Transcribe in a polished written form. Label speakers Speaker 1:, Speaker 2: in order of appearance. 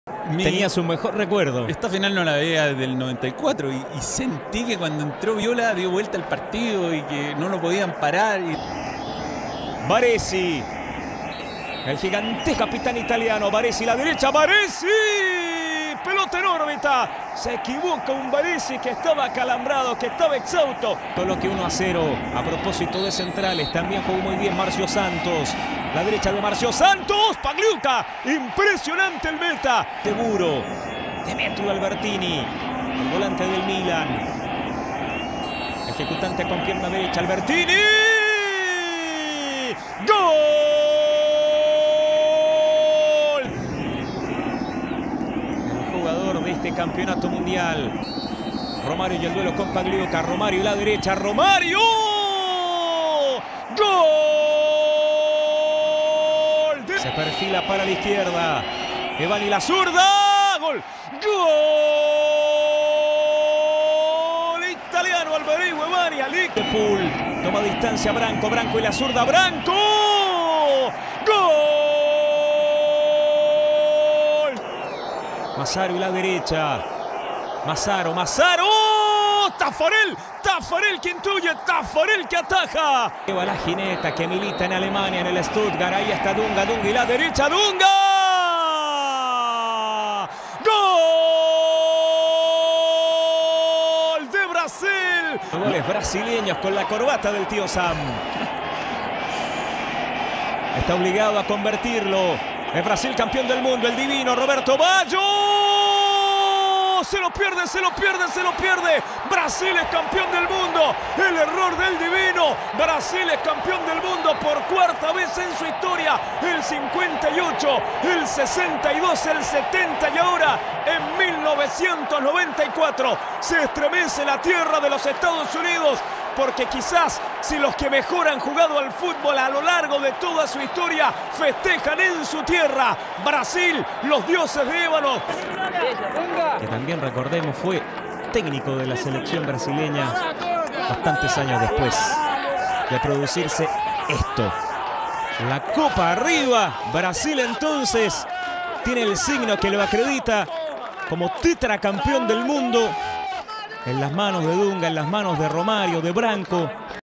Speaker 1: Tenía su mejor recuerdo.
Speaker 2: Esta final no la veía desde el 94 y sentí que cuando entró Viola dio vuelta al partido y que no lo podían parar.
Speaker 1: Baresi, el gigante capitán italiano. Baresi, la derecha, Baresi, pelota en órbita. Se equivoca un Baresi que estaba acalambrado, que estaba exhausto. Solo que 1-0 a propósito de centrales. También jugó muy bien Marcio Santos. La derecha de Marcio Santos, Pagliuca, impresionante el meta. Seguro, Demetrio Albertini, el volante del Milan. Ejecutante con pierna derecha, Albertini. ¡Gol! El jugador de este campeonato mundial. Romario y el duelo con Pagliuca. Romario y la derecha, Romario. ¡Gol! Se perfila para la izquierda. Evani la zurda. ¡Gol! ¡Gol! Italiano Alberto Evani. Liverpool. Toma distancia Branco. Branco y la zurda. ¡Branco! ¡Gol! Massaro y la derecha. Massaro. Taffarel que intuye, Taffarel que ataja. Lleva la jineta que milita en Alemania, en el Stuttgart. Ahí está Dunga y la derecha, Dunga. ¡Gol de Brasil! Goles brasileños con la corbata del tío Sam. Está obligado a convertirlo. Es Brasil campeón del mundo, el divino Roberto Baggio. Se lo pierde. Brasil es campeón del mundo. El error del divino. Brasil es campeón del mundo por cuarta vez en su historia. El 58, el 62, el 70 y ahora en 1994 se estremece la tierra de los Estados Unidos. Porque quizás si los que mejor han jugado al fútbol a lo largo de toda su historia festejan en su tierra, Brasil, los dioses de ébano. Que también recordemos fue técnico de la selección brasileña bastantes años después de producirse esto. La copa arriba, Brasil entonces tiene el signo que lo acredita como tetracampeón del mundo. En las manos de Dunga, en las manos de Romario, de Branco.